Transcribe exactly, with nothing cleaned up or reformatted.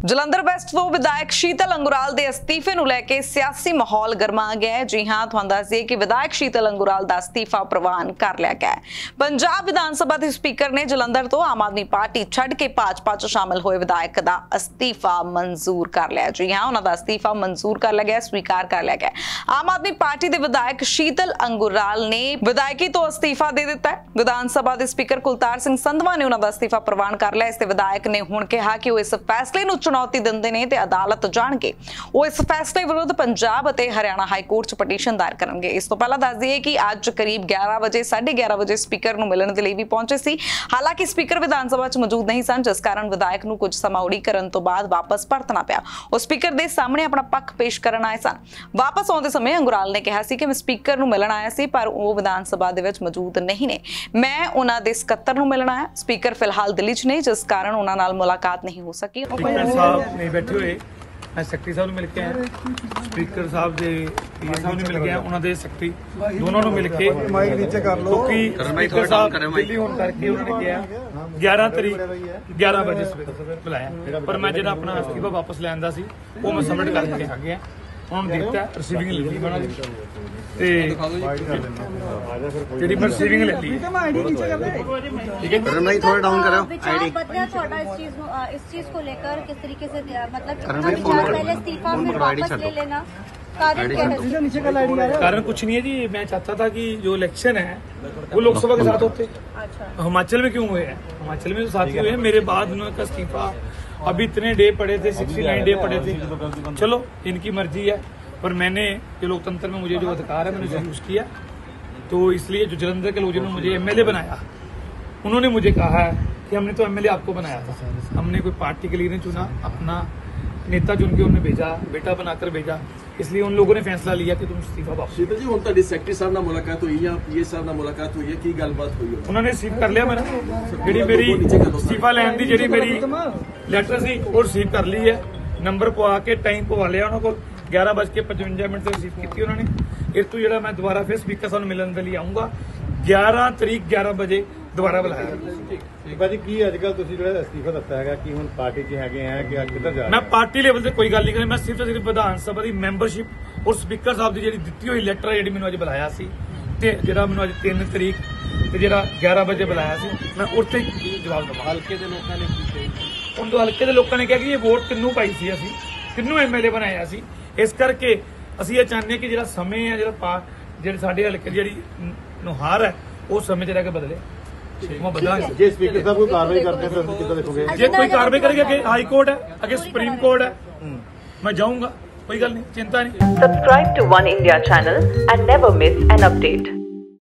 Jalandhar West ਤੋਂ ਵਿਧਾਇਕ ਸ਼ੀਤਲ ਅੰਗੁਰਾਲ ਦੇ ਅਸਤੀਫੇ ਨੂੰ ਲੈ ਕੇ ਸਿਆਸੀ ਮਾਹੌਲ ਗਰਮਾ ਗਿਆ ਹੈ। ਜੀ ਹਾਂ, ਤੁਹਾਨੂੰ ਦੱਸ ਦਈਏ ਕਿ ਵਿਧਾਇਕ ਸ਼ੀਤਲ ਅੰਗੁਰਾਲ ਦਾ ਅਸਤੀਫਾ ਪ੍ਰਵਾਨ ਕਰ ਲਿਆ ਗਿਆ ਹੈ। ਪੰਜਾਬ ਵਿਧਾਨ ਸਭਾ ਦੇ ਸਪੀਕਰ ਨੇ ਜਲੰਧਰ ਤੋਂ ਆਮ ਆਦਮੀ ਪਾਰਟੀ ਛੱਡ ਕੇ ਭਾਜਪਾ 'ਚ ਸ਼ਾਮਲ ਹੋਏ ਵਿਧਾਇਕ ਦਾ ਅਸਤੀਫਾ ਮਨਜ਼ੂਰ ਕਰ ਲਿਆ। ਜੀ ਹਾਂ, ਉਹਨਾਂ ਦਾ ਅਸਤੀਫਾ ਮਨਜ਼ੂਰ ਕਰ ਲਿਆ ਗਿਆ, ਸਵੀਕਾਰ ਕਰ ਲਿਆ ਗਿਆ। ਆਮ ਆਦਮੀ ਪਾਰਟੀ ਦੇ ਵਿਧਾਇਕ ਸ਼ੀਤਲ ਅੰਗੁਰਾਲ ਨੇ ਵਿਧਾਇਕੀ ਤੋਂ ਅਸਤੀਫਾ ਦੇ ਦਿੱਤਾ ਹੈ। ਵਿਧਾਨ ਸਭਾ ਦੇ ਸਪੀਕਰ ਕੁਲਤਾਰ ਸਿੰਘ ਸੰਧਵਾ ਨੇ ਉਹਨਾਂ ਦਾ ਅਸਤੀਫਾ ਪ੍ਰਵਾਨ ਕਰ ਲਿਆ। ਇਸ ਤੇ ਵਿਧਾਇਕ ਨੇ ਹੁਣ ਕਿਹਾ ਕਿ ਉਹ ਇਸ ਫੈਸਲੇ ਨੂੰ ਚੁਣੌਤੀ ਦਿੰਦੇ ਨੇ ਤੇ ਅਦਾਲਤ ਜਾਣਗੇ ਉਹ ਇਸ ਫੈਸਲੇ ਵਿਰੁੱਧ ਪੰਜਾਬ ਅਤੇ ਹਰਿਆਣਾ ਹਾਈ ਕੋਰਟ 'ਚ ਪਟੀਸ਼ਨ ਦਾਇਰ ਕਰਨਗੇ। ਇਸ ਤੋਂ ਪਹਿਲਾਂ ਦੱਸ ਦਈਏ ਕਿ ਅੱਜ ਕਰੀਬ ਗਿਆਰਾਂ ਵਜੇ ਸਾਢੇ ਗਿਆਰਾਂ ਵਜੇ ਸਪੀਕਰ ਨੂੰ ਮਿਲਣ ਦੇ ਲਈ ਵੀ ਪਹੁੰਚੇ ਸੀ। ਹਾਲਾਂਕਿ ਸਪੀਕਰ ਵਿਧਾਨ ਸਭਾ 'ਚ ਮੌਜੂਦ ਨਹੀਂ ਸਨ, ਜਿਸ ਕਾਰਨ ਵਿਧਾਇਕ ਨੂੰ ਕੁਝ ਸਮਾਂ ਉਡੀਕ ਕਰਨ ਤੋਂ ਬਾਅਦ ਵਾਪਸ ਪਰਤਣਾ ਪਿਆ। ਉਹ ਸਪੀਕਰ ਦੇ ਸਾਹਮਣੇ ਆਪਣਾ ਪੱਖ ਪੇਸ਼ ਕਰਨ ਆਏ ਸਨ। ਵਾਪਸ ਆਉਂਦੇ ਸਮੇਂ ਅੰਗੁਰਾਲ ਨੇ ਕਿਹਾ ਸੀ ਕਿ ਮੈਂ ਸਪੀਕਰ ਨੂੰ ਮਿਲਣ ਆਇਆ ਸੀ, ਪਰ ਉਹ ਵਿਧਾਨ ਸਭਾ ਦੇ ਵਿੱਚ ਮੌਜੂਦ ਨਹੀਂ ਨੇ। ਮੈਂ ਉਹਨਾਂ ਦੇ ਸਕੱਤਰ ਨੂੰ ਮਿਲਣ ਆਇਆ। ਸਪੀਕਰ ਫਿਲਹਾਲ ਦਿੱਲੀ 'ਚ ਨੇ, ਜਿਸ ਕਾਰਨ ਉਹਨਾਂ ਨਾਲ ਮੁਲਾਕਾਤ ਨਹੀਂ ਹੋ ਸਕੀ। नहीं बैठे हुए मैं सैकटरी साहब मिल के आया, स्पीकर साहब के पी ए साहब ने मिल के आया, उन्होंने सैकटरी दोनों ने मिल के क्योंकि स्पीकर साहब दिल्ली होने करके उन्होंने किया ग्यारह तरीक ग्यारह बजे बुलाया, पर मैं जो अपना अस्तीफा वापस लैंदा सी वो मैं सबमिट करके आ गया। उन्होंने दिता रिसीविंग ले ली बना दी ते ਜਿਹੜੀ ਮੈਂ ਰਿਸੀਵਿੰਗ ਲੈ ਲਈ। ठीक है करण भाई थोड़ा डाउन करो आईडी थोड़ा इस चीज इस चीज को लेकर किस तरीके से मतलब पहले इस्तीफा फिर वापस ले लेना कारण क्या है? कारण कुछ नहीं है जी, मैं चाहता था कि जो इलेक्शन है वो लोकसभा के साथ होते। अच्छा, हिमाचल में क्यों हुए हैं? हिमाचल में तो साथ ही हुए हैं। मेरे बाद उनका इस्तीफा अभी इतने डे पड़े थे, सिक्सटी नाइन डे पड़े थे। चलो इनकी मर्जी है, पर मैंने जो लोकतंत्र में मुझे जो अधिकार है मैंने उसे यूज किया। तो इसलिए जो जलंधर के लोग जिन्होंने मुझे एमएलए बनाया, उन्होंने मुझे कहा है कि हमने तो एमएलए आपको बनाया था, हमने कोई पार्टी के लिए नहीं चुना, अपना नेता चुन के उन्हें भेजा, बेटा बनाकर भेजा। इसलिए उन लोगों ने फैसला लिया कि तुम इस्तीफा वापस। शीतल जी, ਹੁਣ ਤੁਹਾਡੀ ਸੈਕਟਰੀ ਸਾਹਿਬ ਨਾਲ ਮੁਲਾਕਾਤ ਹੋਈ ਜਾਂ ਪੀਏ ਸਾਹਿਬ ਨਾਲ ਮੁਲਾਕਾਤ ਹੋਈ ਹੈ, ਕੀ ਗੱਲਬਾਤ ਹੋਈ ਹੈ? ਉਹਨਾਂ ਨੇ ਰਿਸੀਵ ਕਰ ਲਿਆ ਮੇਰਾ, ਜਿਹੜੀ ਮੇਰੀ ਇਸਤੀਫਾ ਲੈਣ ਦੀ ਜਿਹੜੀ ਮੇਰੀ ਲੈਟਰ ਸੀ ਉਹ ਰਿਸੀਵ ਕਰ ਲਈ ਹੈ। ਨੰਬਰ ਪਵਾ ਕੇ ਟਾਈਮ ਪਵਾ ਲਿਆ ਉਹਨਾਂ ਕੋਲ, ਗਿਆਰਾਂ ਵੱਜ ਕੇ ਪਚਵੰਜਾ ਮਿੰਟ ਤੇ ਰਿਸੀਵ ਕੀਤੀ ਉਹਨਾਂ ਨੇ। ਇਸ ਤੋਂ ਜਿਹੜਾ ਮੈਂ ਦੁਬਾਰਾ ਫਿਰ ਸਪੀਕਰ ਸਾਹਿਬ ਨੂੰ ਮਿਲਣ ਦੇ ਲਈ ਆਉਂਗਾ ਗਿਆਰਾਂ ਤਰੀਕ ਗਿਆਰਾਂ ਵਜੇ ਦੁਬਾਰਾ ਬੁਲਾਇਆ। ਭਾਜੀ ਕੀ ਅੱਜ ਕੱਲ ਤੁਸੀਂ ਜਿਹੜਾ ਅਸਤੀਫਾ ਦਿੱਤਾ ਹੈਗਾ ਕਿ ਹੁਣ ਪਾਰਟੀ 'ਚ ਹੈਗੇ ਆ ਕਿ ਕਿੱਧਰ ਜਾ ਰਹੇ? ਮੈਂ ਪਾਰਟੀ ਲੈਵਲ ਤੇ ਕੋਈ ਗੱਲ ਨਹੀਂ ਕਰੀ, ਮੈਂ ਸਿਰਫ ਸਿਰਫ ਵਿਧਾਨ ਸਭਾ ਦੀ ਮੈਂਬਰਸ਼ਿਪ ਔਰ ਸਪੀਕਰ ਸਾਹਿਬ ਦੀ ਜਿਹੜੀ ਦਿੱਤੀ ਹੋਈ ਲੈਟਰ ਹੈ ਜਿਹੜੀ ਮੈਨੂੰ ਅੱਜ ਬੁਲਾਇਆ ਸੀ, ਤੇ ਜਿਹੜਾ ਮੈਨੂੰ ਅੱਜ ਤਿੰਨ ਤਰੀਕ ਤੇ ਜਿਹੜਾ ਗਿਆਰਾਂ ਵਜੇ ਬੁਲਾਇਆ ਸੀ, ਮੈਂ ਉੱਥੇ ਜਵਾਬ ਦਵਾਂ। ਹਲਕੇ ਦੇ ਲੋਕਾਂ ਨੇ ਕੀ ਕਿਹਾ? ਉਹਨਾਂ ਹਲਕੇ ਦੇ ਲੋਕਾਂ ਨੇ ਕਿਹਾ ਕਿ ਇਹ ਵੋਟ ਤਿੰਨੋਂ ਪਾਈ ਸੀ, ਅਸੀਂ ਤਿੰਨੋਂ ਐਮਐਲਏ ਬਣਾਇਆ ਸੀ। ਇਸ ਕਰਕੇ ਅਸੀਂ ਇਹ ਚਾਹੁੰਦੇ ਹਾਂ ਕਿ ਜਿਹੜਾ ਸਮੇਂ ਹੈ, ਜਿਹੜਾ ਜਿਹੜੇ ਸਾਡੇ ਹਲਕੇ ਦੀ ਜਿਹੜੀ ਨੁਹਾਰ ਹੈ ਉਹ ਸਮੇਂ 'ਚ ਰਹਿ ਕੇ ਬਦਲੇ। ਜੇ ਸਪੀਕਰ ਸਾਹਿਬ ਕੋਈ ਕਾਰਵਾਈ ਕਰਦੇ ਫਿਰ ਅਸੀਂ ਕਿੱਦਾਂ ਦੇਖੋਗੇ? ਜੇ ਕੋਈ ਕਾਰਵਾਈ ਕਰੇਗਾ ਕਿ ਹਾਈ ਕੋਰਟ ਹੈ, ਅੱਗੇ ਸੁप्रीम कोर्ट है, मैं जाऊंगा, कोई गल नहीं, चिंता नहीं। Subscribe to One India channel and never miss an update.